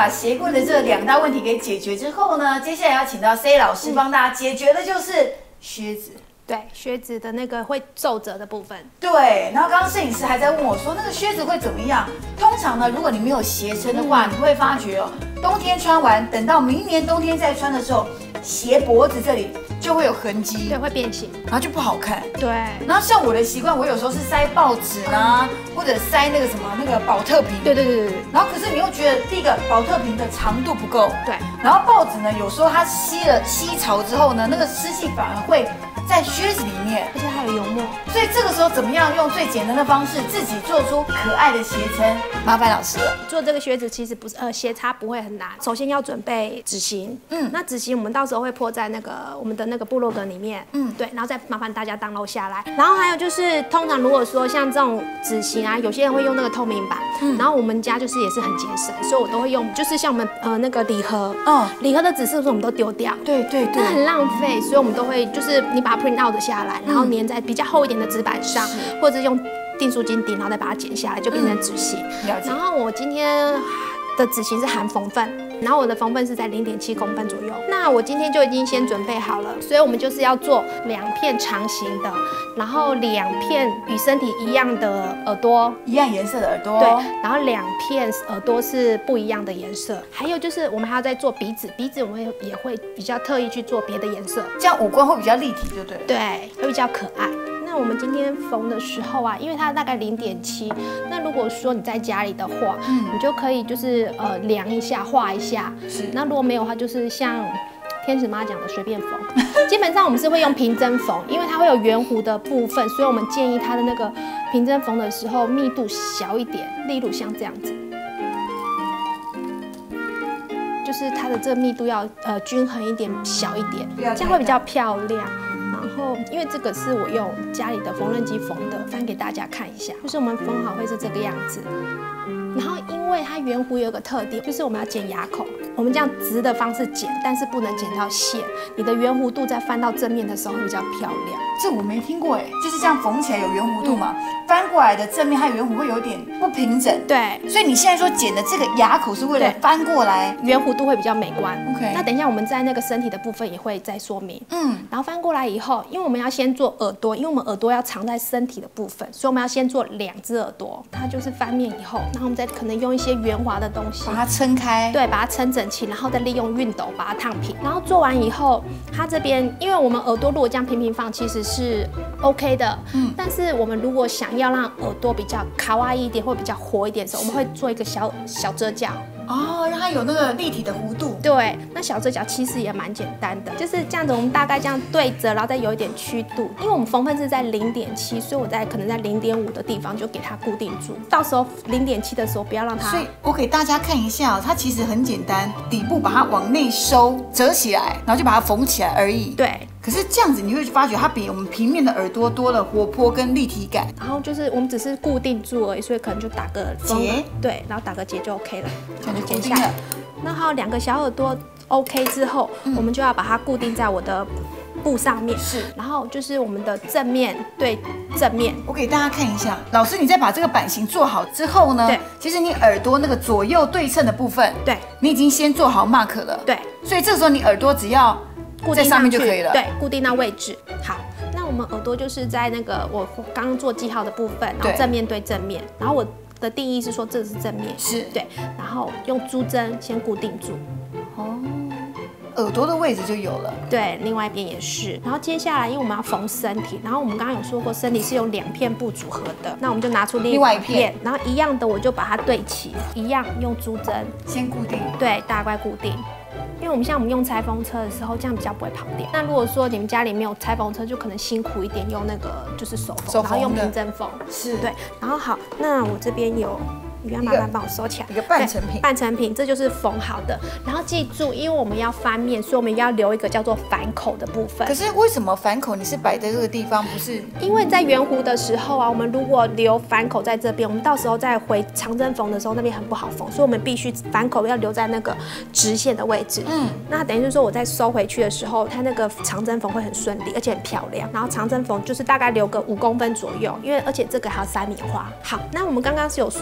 把鞋柜的这2大问题给解决之后呢，接下来要请到 C 老师帮大家解决的就是靴子。 对，靴子的那个会皱褶的部分。 对，然后刚刚摄影师还在问我说，那个靴子会怎么样？通常呢，如果你没有鞋撑的话，你会发觉哦，冬天穿完，等到明年冬天再穿的时候，鞋脖子这里就会有痕迹， 对，会变形， 然后就不好看。 对。 然后像我的习惯，我有时候是塞报纸啊，或者塞那个什么那个保特瓶。 对。 然后可是你又觉得第一个保特瓶的长度不够， 对。 然后报纸呢，有时候它吸潮之后呢，那个湿气反而会在靴子里面， 而且还有油墨。 所以这个时候怎么样用最简单的方式自己做出可爱的鞋撑？麻烦老师了。 做这个靴子其实不是鞋擦不会很难，首先要准备纸型，那纸型我们到时候会破在那个我们的那个部落格里面，对，然后再麻烦大家download下来。然后还有就是，通常如果说像这种纸型啊，有些人会用那个透明板，然后我们家就是也是很节省，所以我都会用，就是像我们那个礼盒，礼盒的纸是不是我们都丢掉？对，那很浪费，所以我们都会就是你把它 print out 下来，然后粘在比较厚一点的纸板上，或者用订书筋钉，然后再把它剪下来，就变成纸型。然后我今天的纸型是含缝份，然后我的缝份是在0.7公分左右。那我今天就已经先准备好了，所以我们就是要做2片长形的，然后2片与身体一样的耳朵， 一样颜色的耳朵， 对，然后2片耳朵是不一样的颜色。还有就是我们还要再做鼻子，鼻子我们也会比较特意去做别的颜色， 这样五官会比较立体，就对了。 对，会比较可爱。那我们今天缝的时候啊，因为它大概0.7，那如果说你在家里的话，你就可以就是量一下，画一下。是。那如果没有的话，就是像天使妈讲的随便缝。基本上我们是会用平针缝，因为它会有圆弧的部分，所以我们建议它的那个平针缝的时候密度小一点，例如像这样子，就是它的这个密度要均衡一点，小一点，这样会比较漂亮。然后，因为这个是我用家里的缝纫机缝的，翻给大家看一下，就是我们缝好会是这个样子。然后，因为它圆弧有一个特点，就是我们要剪牙口，我们这样直的方式剪，但是不能剪到线，你的圆弧度在翻到正面的时候会比较漂亮。 这我没听过哎，就是这样缝起来有圆弧度嘛，翻过来的正面它圆弧会有点不平整。对，所以你现在说剪的这个牙口是为了翻过来， 圆弧度会比较美观。 OK， 那等一下我们在那个身体的部分也会再说明。然后翻过来以后，因为我们要先做耳朵，因为我们耳朵要藏在身体的部分，所以我们要先做2只耳朵。它就是翻面以后，然后我们再可能用一些圆滑的东西把它撑开， 对，把它撑整齐，然后再利用熨斗把它烫平。然后做完以后，它这边因为我们耳朵如果这样平平放，其实是 OK 的，但是我们如果想要让耳朵比较卡哇伊一点，或比较活一点的时候，我们会做一个小遮角。 哦，让它有那个立体的弧度。 对，那小遮角其实也蛮简单的，就是这样子，我们大概这样对折，然后再有一点曲度。因为我们缝份是在0.7，所以我可能在0.5的地方就给它固定住。到时候0.7的时候不要让它。 所以我给大家看一下，它其实很简单，底部把它往内收，折起来，然后就把它缝起来而已。 对。 可是这样子你会发觉它比我们平面的耳朵多了活泼跟立体感。 然后就是我们只是固定住而已，所以可能就打个结，对，然后打个结就 OK 了， 这样就剪下来。那还有2个小耳朵 OK 之后，我们就要把它固定在我的布上面。是，然后就是我们的正面对正面。 我给大家看一下，老师你再把这个版型做好之后呢，对，其实你耳朵那个左右对称的部分，对，你已经先做好 mark 了。对，所以这时候你耳朵只要在上面就可以了。对， 固定到位置。好，那我们耳朵就是在那个我刚刚做记号的部分，然后正面对正面，然后我的定义是说这是正面，是对，然后用珠针先固定住。 哦，耳朵的位置就有了。 对，另外一边也是。然后接下来，因为我们要缝身体，然后我们刚刚有说过身体是用2片布组合的，那我们就拿出另外一片，然后一样的我就把它对齐，一样用珠针先固定。 对，大概固定。因为我们用裁缝车的时候，这样比较不会跑电。那如果说你们家里没有裁缝车，就可能辛苦一点，用那个就是手缝，然后用平针缝。是，对。然后好，那我这边有。你要麻烦帮我收起来， 一个半成品， 半成品，这就是缝好的。然后记住，因为我们要翻面，所以我们要留一个叫做反口的部分。 可是为什么反口你是摆在这个地方，不是？ 因为在圆弧的时候啊，我们如果留反口在这边，我们到时候再回长针缝的时候，那边很不好缝，所以我们必须反口要留在那个直线的位置。那等于就是说我再收回去的时候，它那个长针缝会很顺利，而且很漂亮。然后长针缝就是大概留个5公分左右，因为而且这个还要塞棉花。好，那我们刚刚是有说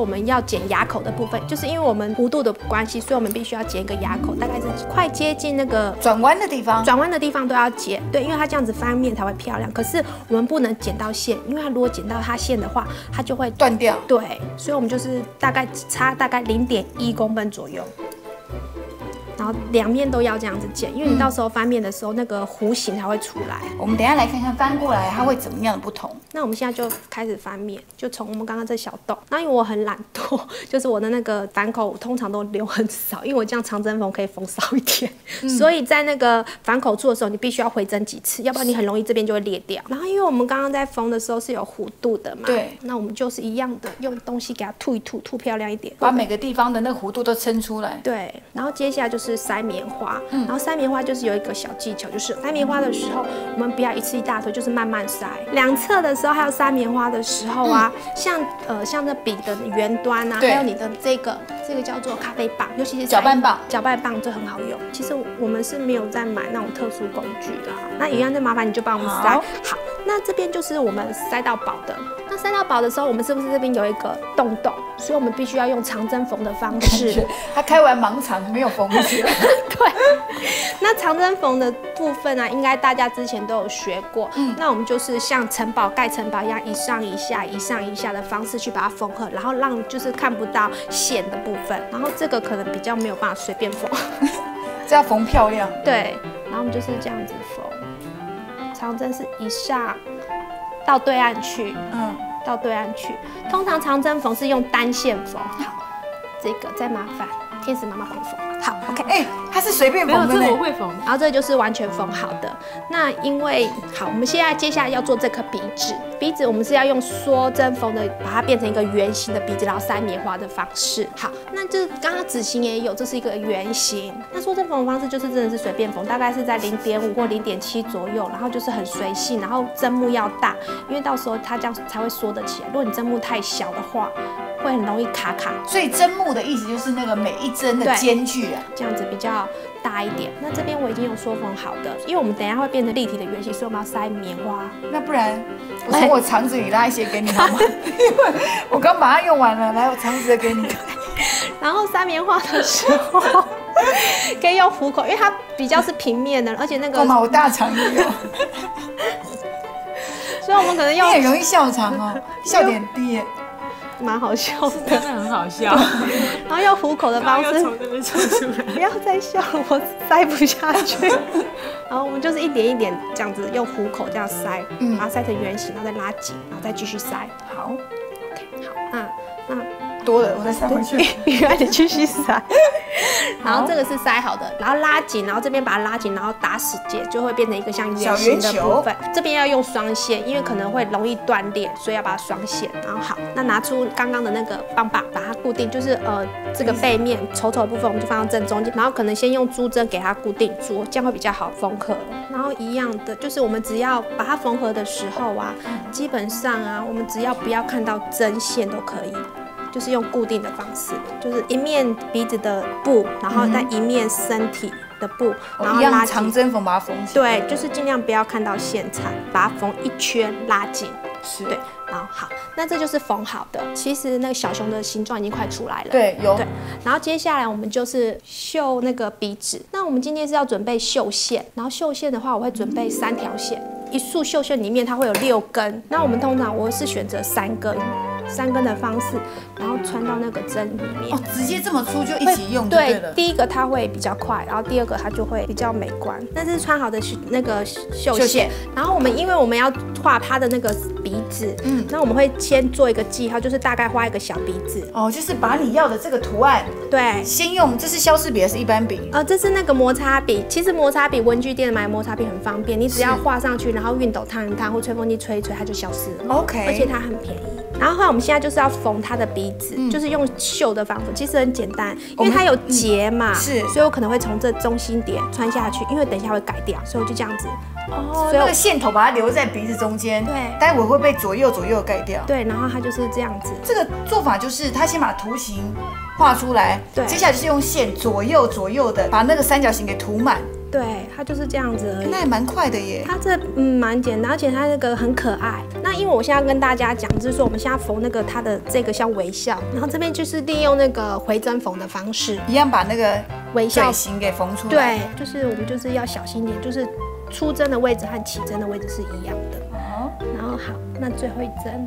我们要剪牙口的部分，就是因为我们弧度的关系，所以我们必须要剪一个牙口，大概是快接近那个转弯的地方， 转弯的地方都要剪。对，因为它这样子翻面才会漂亮。可是我们不能剪到线，因为它如果剪到它线的话，它就会断掉。 对，所以我们就是差大概0.1公分左右。然后两面都要这样子剪，因为你到时候翻面的时候，那个弧形才会出来。 我们等一下来看看翻过来它会怎么样的不同。 那我们现在就开始翻面，就从我们刚刚这小洞。那因为我很懒惰，就是我的那个反口通常都留很少，因为我这样长针缝可以缝少一点，所以在那个反口处的时候，你必须要回针几次，要不然你很容易这边就会裂掉。然后因为我们刚刚在缝的时候是有弧度的嘛， 对， 那我们就是一样的，用东西给它吐一吐，吐漂亮一点， 把每个地方的那个弧度都撑出来。 对，然后接下来就是塞棉花。然后塞棉花就是有一个小技巧，就是塞棉花的时候，我们不要一次一大堆，就是慢慢塞。两侧的时候还有塞棉花的时候啊，像这笔的圆端啊，还有你的这个叫做咖啡棒，尤其是搅拌棒， 搅拌棒这很好用。其实我们是没有在买那种特殊工具的哈。那一样就麻烦你就帮我们塞。好，那这边就是我们塞到薄的。那塞到薄的时候，我们是不是这边有一个洞洞？所以我们必须要用长针缝的方式。 他开完盲肠没有缝起来。 对，那长针缝的部分啊，应该大家之前都有学过。那我们就是像城堡盖城堡一样，一上一下、一上一下的方式去把它缝合，然后让就是看不到线的部分。然后这个可能比较没有办法随便缝， 这要缝漂亮。 对，然后我们就是这样子缝，长针是一上到对岸去，到对岸去。通常长针缝是用单线缝。好，这个再麻烦天使妈妈帮我缝。好 ，OK。 它是随便缝的， 没有，这我会缝。 然后这就是完全缝好的。那因为好，我们接下来要做这颗鼻子。鼻子我们是要用缩针缝的，把它变成一个圆形的鼻子，然后塞棉花的方式。好，那就是刚刚纸型也有，这是一个圆形。那缩针缝的方式就是真的是随便缝，大概是在0.5或0.7左右，然后就是很随性，然后针目要大，因为到时候它这样才会缩得起来。如果你针目太小的话，会很容易卡卡。 所以针目的意思就是那个每一针的间距啊， 这样子比较大一点。那这边我已经有缩缝好的，因为我们等一下会变成立体的圆形，所以我们要塞棉花。 那不然我从我肠子里拉一些给你好吗？因为我刚把它用完了，来我肠子的给你。 然后塞棉花的时候可以用虎口，因为它比较是平面的，而且那个干嘛我大肠也有。 所以我们可能用。 你也容易笑场哦，笑点低耶。 蛮好笑的， 真的很好笑。 然后用虎口的方式， 从这边抽出来。 不要再笑了，我塞不下去。然后我们就是一点一点这样子用虎口这样塞，把它塞成圆形，然后再拉紧，然后再继续塞。 好 ，OK， 好，那多了，我再塞回去。 原来你继续塞。然后这个是塞好的，然后拉紧，然后这边把它拉紧，然后打死结，就会变成一个像圆形的部分。这边要用双线，因为可能会容易断裂，所以要把它双线。然后好，那拿出刚刚的那个棒棒，把它固定，就是这个背面丑丑的部分，我们就放到正中间，然后可能先用珠针给它固定住，这样会比较好缝合。然后一样的，就是我们只要把它缝合的时候啊，基本上啊，我们只要不要看到针线都可以。就是用固定的方式，就是一面鼻子的布，然后再一面身体的布，然后拉长针缝把它缝起来。对，就是尽量不要看到线材，把它缝一圈拉紧。 是， 对，然后好，那这就是缝好的。其实那个小熊的形状已经快出来了。 对，有。对， 然后接下来我们就是绣那个鼻子。那我们今天是要准备绣线，然后绣线的话，我会准备3条线，一束绣线里面它会有6根，那我们通常我是选择3根。3根的方式，然后穿到那个针里面。 哦，直接这么粗就一起用就对了。 对，第一个它会比较快，然后第二个它就会比较美观。那这是穿好的那个绣线，然后因为我们要画它的那个鼻子，那我们会先做一个记号，就是大概画一个小鼻子。 哦，就是把你要的这个图案， 对， 先用，这是消失笔还是一般笔？ 这是那个摩擦笔。其实摩擦笔文具店买摩擦笔很方便，你只要画上去，然后熨斗烫一烫或吹风机吹一吹，它就消失了。 OK， 而且它很便宜。然后后来我们现在就是要缝它的鼻子，就是用绣的方法，其实很简单，因为它有结嘛， 是， 所以我可能会从这中心点穿下去，因为等一下会改掉，所以我就这样子。 哦，那个线头把它留在鼻子中间， 对， 待会会被左右盖掉。 对，然后它就是这样子。 这个做法就是他先把图形画出来，对，接下来就是用线左右的把那个三角形给涂满。 对，它就是这样子而已。 那也蛮快的耶。 它这蛮简单，而且它那个很可爱。那因为我现在跟大家讲，就是说我们现在缝那个它的这个像微笑，然后这边就是利用那个回针缝的方式， 一样把那个微笑嘴型给缝出来。 对，就是我们就是要小心点，就是出针的位置和起针的位置是一样的。 哦， 然后好，那最后一针。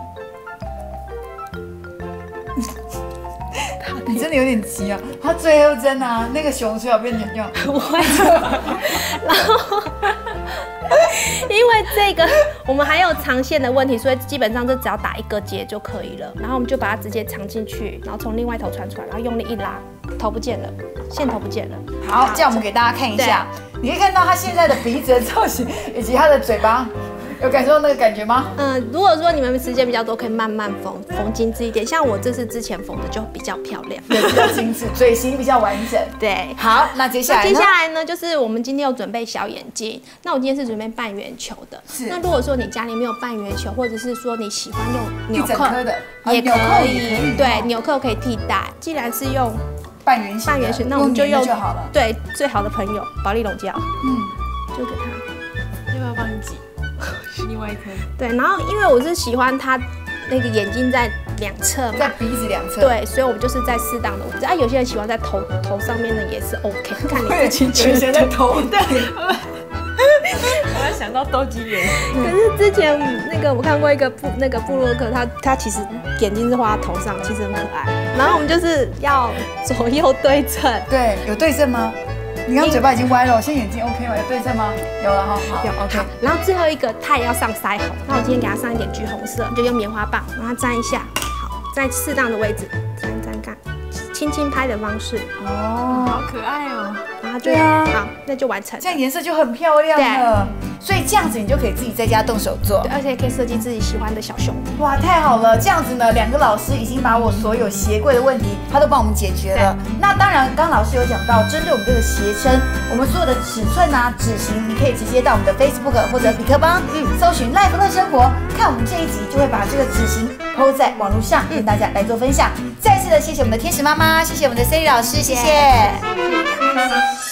你真的有点急啊！它最后针啊，那个熊最好变成这样。 不会。然后，因为这个我们还有长线的问题，所以基本上就只要打一个结就可以了。然后我们就把它直接藏进去，然后从另外一头穿出来，然后用力一拉，头不见了，线头不见了。 好，这样我们给大家看一下，你可以看到它现在的鼻子的造型以及它的嘴巴。有感受到那个感觉吗？ 如果说你们时间比较多，可以慢慢缝，缝精致一点。像我这是之前缝的，就比较漂亮， 对，比较精致，嘴型比较完整。 对， 好，那接下来呢，就是我们今天有准备小眼睛。那我今天是准备半圆球的。 是。 那如果说你家里没有半圆球，或者是说你喜欢用纽扣的， 也可以。对，纽扣可以替代。既然是用半圆形， 那我们就用就好了。 对，最好的朋友保丽龙胶。就给它。 要不要帮你挤？另外一颗。 对，然后因为我是喜欢它那个眼睛在两侧嘛， 在鼻子两侧。 对，所以我们就是在适当的位置。有些人喜欢在头上面的也是 OK， 看你自己觉得。有些在头。对。 我要想到斗鸡眼。 可是之前那个我看过一个部落客，他其实眼睛是画在头上，其实很可爱。然后我们就是要左右对称。 对，有对称吗？你刚嘴巴已经歪了，现在眼睛 OK 吗？有对称吗？有了哈，好，有 OK。 然后最后一个，它也要上腮红。那我今天给它上一点橘红色，就用棉花棒让它沾一下，好，在适当的位置沾看，轻轻拍的方式。 哦，好可爱哦。 然后就好，那就完成。 这样颜色就很漂亮了。所以这样子你就可以自己在家动手做， 对，而且可以设计自己喜欢的小熊。 哇，太好了！这样子呢，两个老师已经把我所有鞋柜的问题，他都帮我们解决了。那当然，刚老师有讲到，针对我们这个鞋撑，我们所有的尺寸啊、指型，你可以直接到我们的 Facebook 或者比克邦，搜寻赖福乐生活，看我们这一集就会把这个指型 PO 在网络上，跟大家来做分享。再次的谢谢我们的天使妈妈，谢谢我们的 Sally 老师，谢谢。